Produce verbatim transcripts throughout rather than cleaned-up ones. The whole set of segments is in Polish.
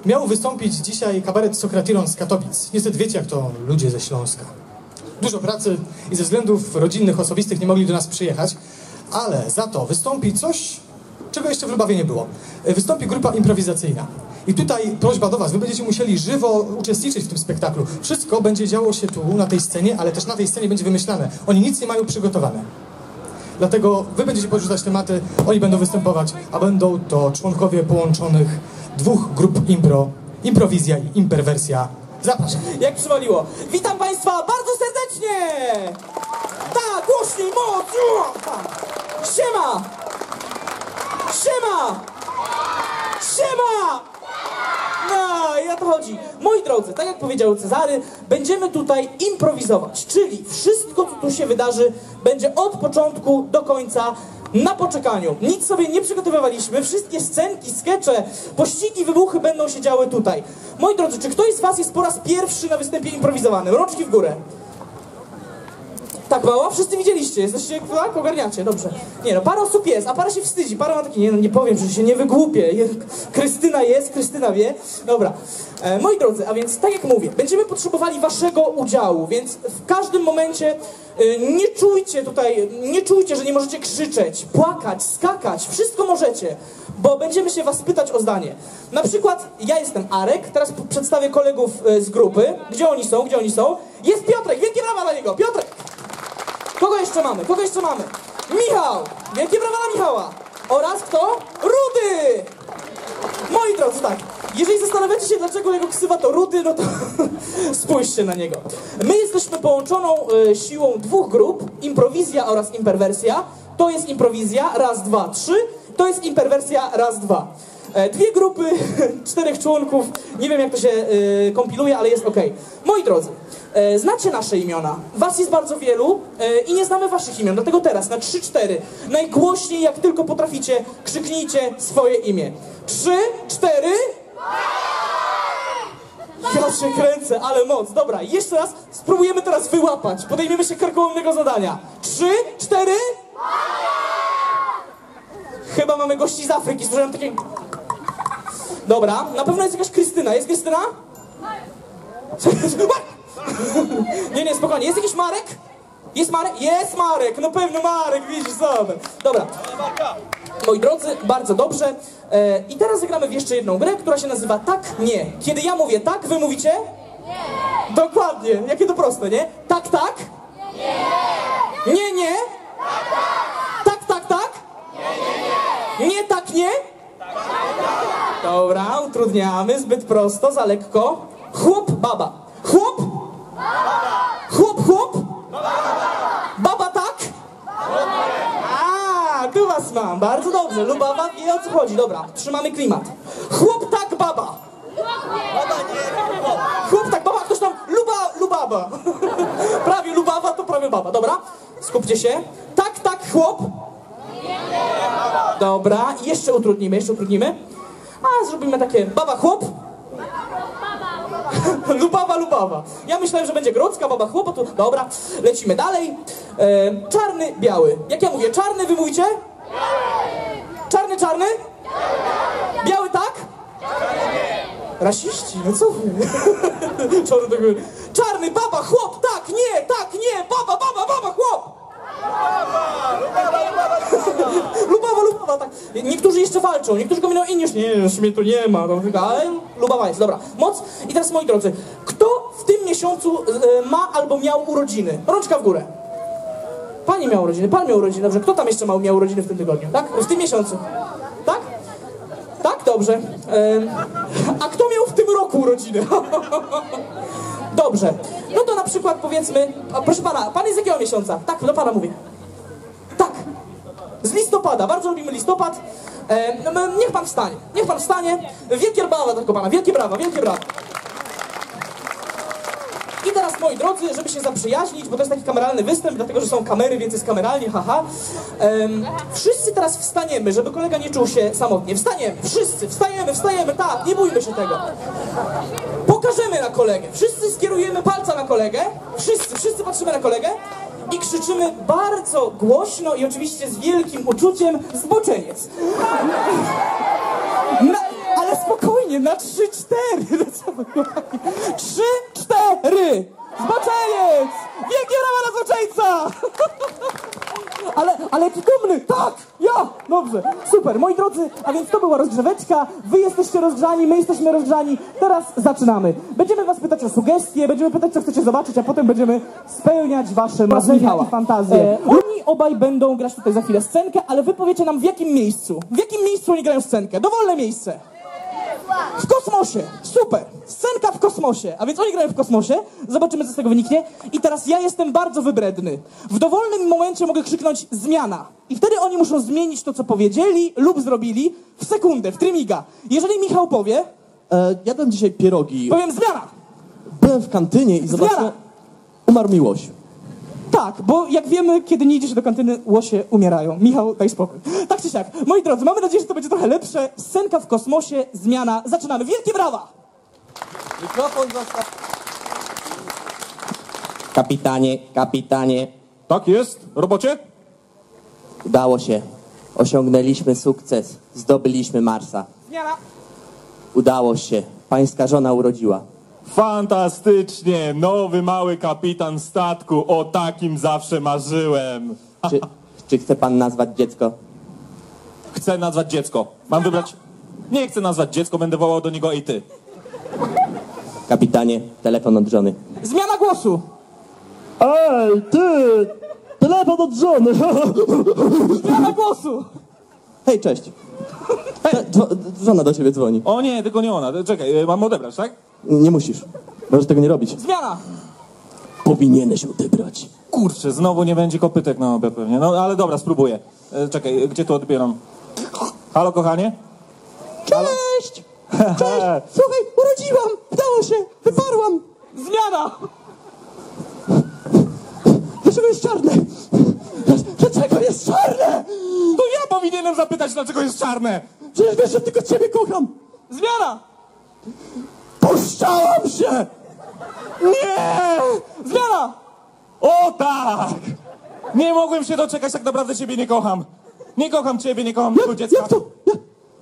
Miał wystąpić dzisiaj kabaret Sokratiron z Katowic. Niestety wiecie, jak to ludzie ze Śląska. Dużo pracy i ze względów rodzinnych, osobistych nie mogli do nas przyjechać, ale za to wystąpi coś, czego jeszcze w Lubawie nie było. Wystąpi grupa improwizacyjna. I tutaj prośba do was, wy będziecie musieli żywo uczestniczyć w tym spektaklu. Wszystko będzie działo się tu, na tej scenie, ale też na tej scenie będzie wymyślane. Oni nic nie mają przygotowane. Dlatego wy będziecie podrzucać tematy, oni będą występować, a będą to członkowie połączonych dwóch grup impro, improwizja i imperwersja. Zapraszam. Jak przywaliło. Witam państwa bardzo serdecznie! Tak, głośniej, moc! Siema! Siema! Siema! No, i o to chodzi. Moi drodzy, tak jak powiedział Cezary, będziemy tutaj improwizować, czyli wszystko, co tu się wydarzy, będzie od początku do końca na poczekaniu. Nic sobie nie przygotowywaliśmy, wszystkie scenki, skecze, pościgi, wybuchy będą się działy tutaj. Moi drodzy, czy ktoś z was jest po raz pierwszy na występie improwizowanym? Rączki w górę. Tak mało? Wszyscy widzieliście, jesteście, tak? Ogarniacie, dobrze. Nie no, parę osób jest, a para się wstydzi, para ma taki, nie no, nie powiem, że się nie wygłupię. Krystyna jest, Krystyna wie. Dobra. E, moi drodzy, a więc tak jak mówię, będziemy potrzebowali waszego udziału, więc w każdym momencie e, nie czujcie tutaj, nie czujcie, że nie możecie krzyczeć, płakać, skakać, wszystko możecie, bo będziemy się was pytać o zdanie. Na przykład, ja jestem Arek, teraz przedstawię kolegów e, z grupy. Gdzie oni są, gdzie oni są? Jest Piotrek, wielkie brawa dla niego, Piotrek! Kogo jeszcze mamy? Kogo jeszcze mamy? Michał! Wielkie brawa dla Michała! Oraz kto? Rudy! Moi drodzy, tak. Jeżeli zastanawiacie się, dlaczego jego ksywa to Rudy, no to spójrzcie na niego. My jesteśmy połączoną y, siłą dwóch grup, improwizja oraz imperwersja. To jest improwizja, raz, dwa, trzy. To jest imperwersja, raz, dwa. E, dwie grupy, czterech członków, nie wiem jak to się y, kompiluje, ale jest ok. Moi drodzy, e, znacie nasze imiona. Was jest bardzo wielu e, i nie znamy waszych imion, dlatego teraz na trzy, cztery, najgłośniej jak tylko potraficie, krzyknijcie swoje imię. trzy, cztery... Ja się kręcę, ale moc. Dobra, jeszcze raz spróbujemy teraz wyłapać. Podejmiemy się karkołomnego zadania. trzy, cztery... Chyba mamy gości z Afryki, słyszałem takie... Dobra, na pewno jest jakaś Krystyna. Jest Krystyna? Nie, nie, spokojnie. Jest jakiś Marek? Jest Marek? Jest Marek! No pewno Marek, widzisz sobie. Dobra. Moi drodzy, bardzo dobrze. E, I teraz zagramy w jeszcze jedną grę, która się nazywa Tak, Nie. Kiedy ja mówię tak, wy mówicie? Nie. Dokładnie. Jakie to proste, nie? Tak, tak? Nie. Nie, nie? Tak, tak. Tak, tak, tak? Nie, nie, nie. Nie, tak, nie? Tak, tak, tak. Dobra, utrudniamy. Zbyt prosto, za lekko. Chłop, baba. Chłop? Baba. Chłop, chłop? Baba. Baba, tak? A, tu was mam. Bardzo dobrze. Lubawa wie, o co chodzi. Dobra, trzymamy klimat. Chłop, tak, baba. Baba nie, chłop. Chłop, tak, baba. Ktoś tam, luba, lubaba. Prawie lubawa, to prawie baba. Dobra, skupcie się. Tak, tak, chłop. Dobra, jeszcze utrudnimy, jeszcze utrudnimy. A, zrobimy takie, baba, chłop. Lubawa, lubawa. Ja myślałem, że będzie grodzka, baba, chłopa, to... Dobra, lecimy dalej. E, czarny, biały. Jak ja mówię, czarny, wy mówicie? Czarny, czarny? Biały, tak? Rasiści, no co wy? Czarny, tak... Czarny, baba, chłop, tak, nie, tak, nie, baba, baba, baba, chłop. Lubawa, lubawa, tak. Niektórzy jeszcze walczą, niektórzy kombinują inni już, nie, już mnie tu nie ma, ale lubawa jest, dobra. Moc. I teraz, moi drodzy, kto w tym miesiącu e, ma albo miał urodziny? Rączka w górę. Pani miała urodziny, pan miał urodziny, dobrze. Kto tam jeszcze miał, miał urodziny w tym tygodniu, tak? W tym miesiącu. Tak? Tak? Dobrze. E, a kto miał w tym roku urodziny? Dobrze. No to na przykład powiedzmy, a proszę pana, pan jest z jakiego miesiąca? Tak, do pana mówię. Tak. Z listopada, bardzo lubimy listopad. E, niech pan wstanie, niech pan wstanie. Wielkie brawa dla pana, wielkie brawa, wielkie brawa. I teraz, moi drodzy, żeby się zaprzyjaźnić, bo to jest taki kameralny występ, dlatego że są kamery, więc jest kameralnie, haha. Um, wszyscy teraz wstaniemy, żeby kolega nie czuł się samotnie. Wstaniemy, wszyscy, wstajemy, wstajemy, tak, nie bójmy się tego. Pokażemy na kolegę, wszyscy skierujemy palca na kolegę, wszyscy, wszyscy patrzymy na kolegę i krzyczymy bardzo głośno i oczywiście z wielkim uczuciem zboczeniec. Na, ale spokojnie. spokojnie, na trzy, cztery. No co wy, kochani? Trzy, cztery. Zboczeniec! Wielkie brawa na zboczeńca! Ale, ale jaki dumny, tak, ja, dobrze, super, moi drodzy, a więc to była rozgrzeweczka, wy jesteście rozgrzani, my jesteśmy rozgrzani, teraz zaczynamy. Będziemy was pytać o sugestie, będziemy pytać, co chcecie zobaczyć, a potem będziemy spełniać wasze marzenia i fantazje. E, oni obaj będą grać tutaj za chwilę scenkę, ale wy powiecie nam w jakim miejscu, w jakim miejscu oni grają scenkę, dowolne miejsce. W kosmosie! Super! Scenka w kosmosie! A więc oni grają w kosmosie, zobaczymy, co z tego wyniknie. I teraz ja jestem bardzo wybredny. W dowolnym momencie mogę krzyknąć zmiana. I wtedy oni muszą zmienić to, co powiedzieli lub zrobili w sekundę, w trymiga. Jeżeli Michał powie... E, jadłem dzisiaj pierogi. Powiem zmiana! Byłem w kantynie i zobaczyłem... Zmiana! Umarł mi łoś. Tak, bo jak wiemy, kiedy nie idzie się do kantyny, łosie umierają. Michał, daj spokój. Tak czy siak, moi drodzy, mamy nadzieję, że to będzie trochę lepsze. Scenka w kosmosie, zmiana. Zaczynamy. Wielkie brawa! Mikrofon zostaw. Kapitanie, kapitanie, Tak jest, robocie? udało się. Osiągnęliśmy sukces. Zdobyliśmy Marsa. Zmiana! Udało się. Pańska żona urodziła. Fantastycznie, nowy mały kapitan statku, o takim zawsze marzyłem. Czy, czy chce pan nazwać dziecko? Chcę nazwać dziecko. Mam wybrać? Nie chcę nazwać dziecko, będę wołał do niego ej ty. Kapitanie, telefon od żony. Zmiana głosu! Ej, ty! Telefon od żony! Zmiana głosu! Hej, cześć. Cze- dzwo- żona do ciebie dzwoni. O nie, tylko nie ona. Czekaj, e, mam odebrać, tak? Nie musisz. Możesz tego nie robić. Zmiana! Powinieneś odebrać. Kurczę, znowu nie będzie kopytek na obiad pewnie. No ale dobra, spróbuję. E, Czekaj, gdzie tu odbieram? Halo, kochanie? Cześć! Cześć! Słuchaj, urodziłam! Udało się! Wyparłam! Zmiana! Dlaczego jest czarne? Dlaczego jest czarne? To ja powinienem zapytać, dlaczego jest czarne. Przecież wiesz, że tylko ciebie kocham! Zmiana! Puszczałam się! Nie! Zmiana! O tak! Nie mogłem się doczekać, tak naprawdę ciebie nie kocham. Nie kocham ciebie, nie kocham tego dziecka. Jak to? Jak?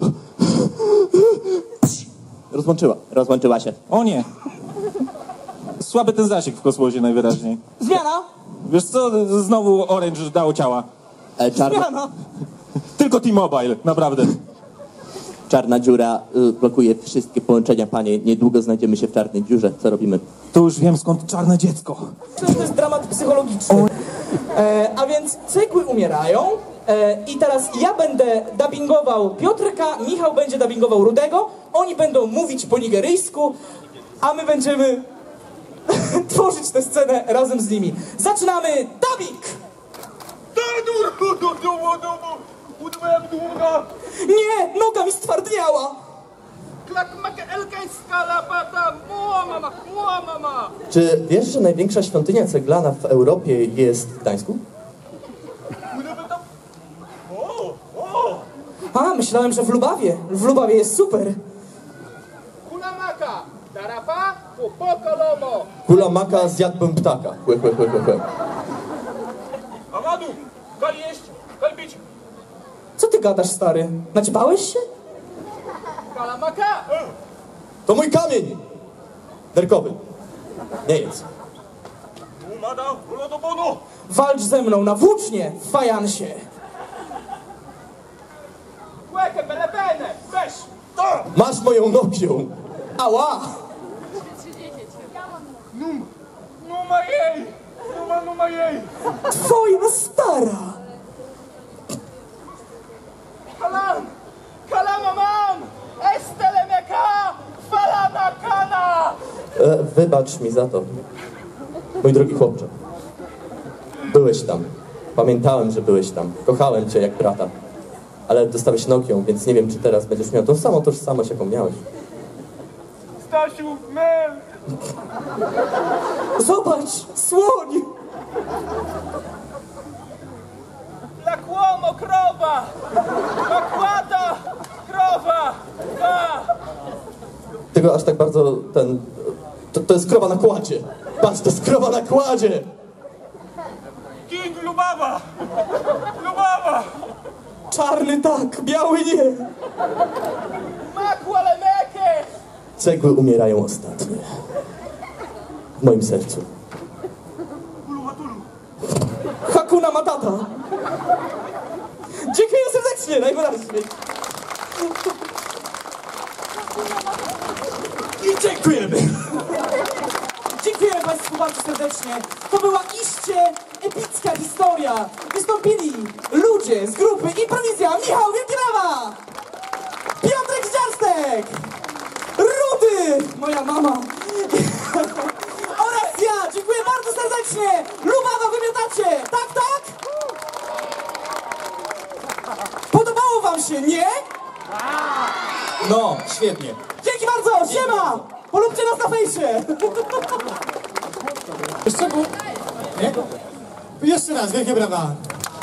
Rozłączyła. Rozłączyła się. O nie. Słaby ten zasięg w kosmosie najwyraźniej. Zmiana! Wiesz co, znowu Orange dało ciała. E, czarna, Zmiana! Tylko T-Mobile, naprawdę. czarna dziura y, blokuje wszystkie połączenia, panie. Niedługo znajdziemy się w czarnej dziurze. Co robimy? To już wiem, skąd czarne dziecko. To jest dramat psychologiczny. E, a więc cegły umierają e, i teraz ja będę dubbingował Piotrka, Michał będzie dubbingował Rudego, oni będą mówić po nigeryjsku, a my będziemy tworzyć tę scenę razem z nimi. Zaczynamy dubbing! Nie, noga mi stwardniała! Czy wiesz, że największa świątynia ceglana w Europie jest w Gdańsku? A, myślałem, że w Lubawie. W Lubawie jest super. Kulamaka, darapa, popokolomo. Kula maka, zjadłbym ptaka. Chłe, chłe, chłe, chłe, chłe. Amadu, kal jeść, kal bić. Co ty gadasz, stary? Naćpałeś się? Kalamaka. To mój kamień! Nerkowy. Nie jedz. Umada, ulodobono. Walcz ze mną na włócznie w fajansie. Łekę, belebene, weź. Masz moją Nokią. Ała! Num, numa jej, numa, numa jej. Twoja stara! Kalam, kalama mam. Estelemeka, falana kana. E, wybacz mi za to. Mój drogi chłopcze. Byłeś tam. Pamiętałem, że byłeś tam. Kochałem cię jak brata. Ale dostałeś Nokią, więc nie wiem, czy teraz będziesz miał tą samą tożsamość, jaką miałeś. Stasiu, mel. Zobacz, słoń! La kłomo, krowa. Makłata, krowa. A. Tego aż tak bardzo ten... To, to jest krowa na kładzie. Patrz, to jest krowa na kładzie. King Lubawa. Lubawa. Czarny tak, biały nie. Makłalemekę. Cegły umierają ostatnie. W moim sercu. Hakuna Matata. Dziękuję serdecznie, najwyraźniej. I dziękujemy. Dziękuję Państwu bardzo serdecznie. To była iście epicka historia. Wystąpili ludzie z grupy Improwizja. Michał Wielkielawa, Piotrek Zdziarstek, Rudy, moja mama oraz ja. Dziękuję bardzo serdecznie. Lubawa wymiotacie. Tak, tak? Podobało Wam się, nie? No, świetnie. Dzięki bardzo. Siema. Polubcie nas na fejsie. Z czego? Nie? Jeszcze raz, wielkie brawa.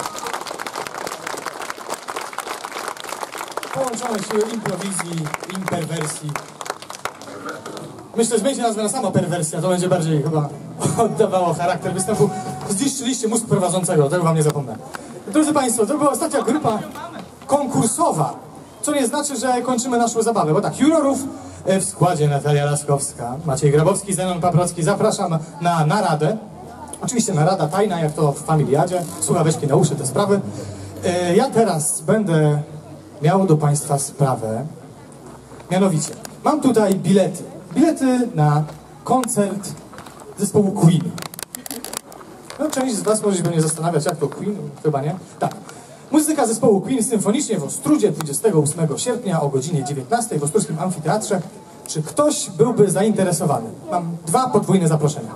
Połączone siły improwizji, imperwersji. Myślę, że będzie nazwana sama perwersja, to będzie bardziej chyba oddawało charakter występu. Zniszczyliście mózg prowadzącego, tego wam nie zapomnę. Drodzy Państwo, to była ostatnia grupa konkursowa, co nie znaczy, że kończymy naszą zabawę, bo tak, jurorów w składzie Natalia Laskowska, Maciej Grabowski, Zenon Paprocki. Zapraszam na naradę. Oczywiście narada tajna, jak to w familiadzie. Słuchaweczki na uszy, te sprawy. Ja teraz będę miał do Państwa sprawę. Mianowicie, mam tutaj bilety. Bilety na koncert zespołu Queen. No, część z Was może się będzie zastanawiać, jak to Queen? Chyba nie. Tak. Muzyka zespołu Queen symfonicznie w Ostrudzie dwudziestego ósmego sierpnia o godzinie dziewiętnastej w Ostródzkim Amfiteatrze. Czy ktoś byłby zainteresowany? Mam dwa podwójne zaproszenia.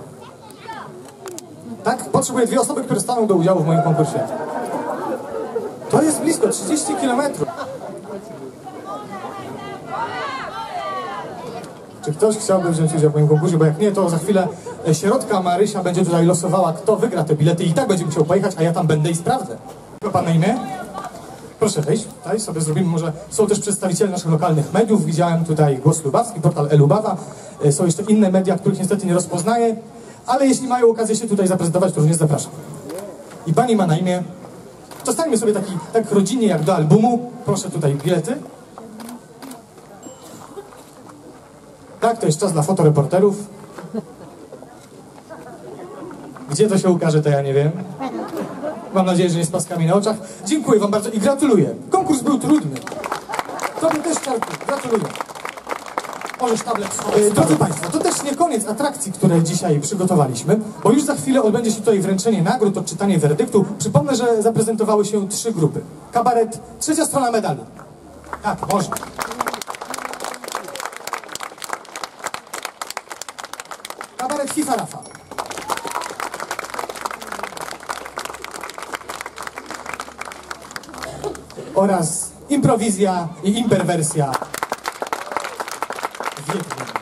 Tak? Potrzebuję dwie osoby, które staną do udziału w moim konkursie. To jest blisko, trzydzieści kilometrów. Czy ktoś chciałby wziąć udział w moim konkursie? Bo jak nie, to za chwilę środka Marysia będzie tutaj losowała, kto wygra te bilety i tak będzie musiał pojechać, a ja tam będę i sprawdzę. Ma Pan na imię? Proszę wejść, tutaj sobie zrobimy, może są też przedstawiciele naszych lokalnych mediów. Widziałem tutaj Głos Lubawski, portal e-Lubawa. Są jeszcze inne media, których niestety nie rozpoznaję, ale jeśli mają okazję się tutaj zaprezentować, to również zapraszam. I Pani ma na imię? Zostańmy sobie taki, tak rodzinnie jak do albumu. Proszę tutaj bilety. Tak, to jest czas dla fotoreporterów. Gdzie to się ukaże, to ja nie wiem. Mam nadzieję, że nie z paskami na oczach. Dziękuję Wam bardzo i gratuluję. Konkurs był trudny. Tobie też, Czarku, gratuluję. Możesz tablet e, Drodzy Państwo, to też nie koniec atrakcji, które dzisiaj przygotowaliśmy, bo już za chwilę odbędzie się tutaj wręczenie nagród, odczytanie werdyktu. Przypomnę, że zaprezentowały się trzy grupy. Kabaret, trzecia strona medalu. Tak, można. Kabaret Fifa Rafa. Oraz improwizja i imperwersja. Wielkie.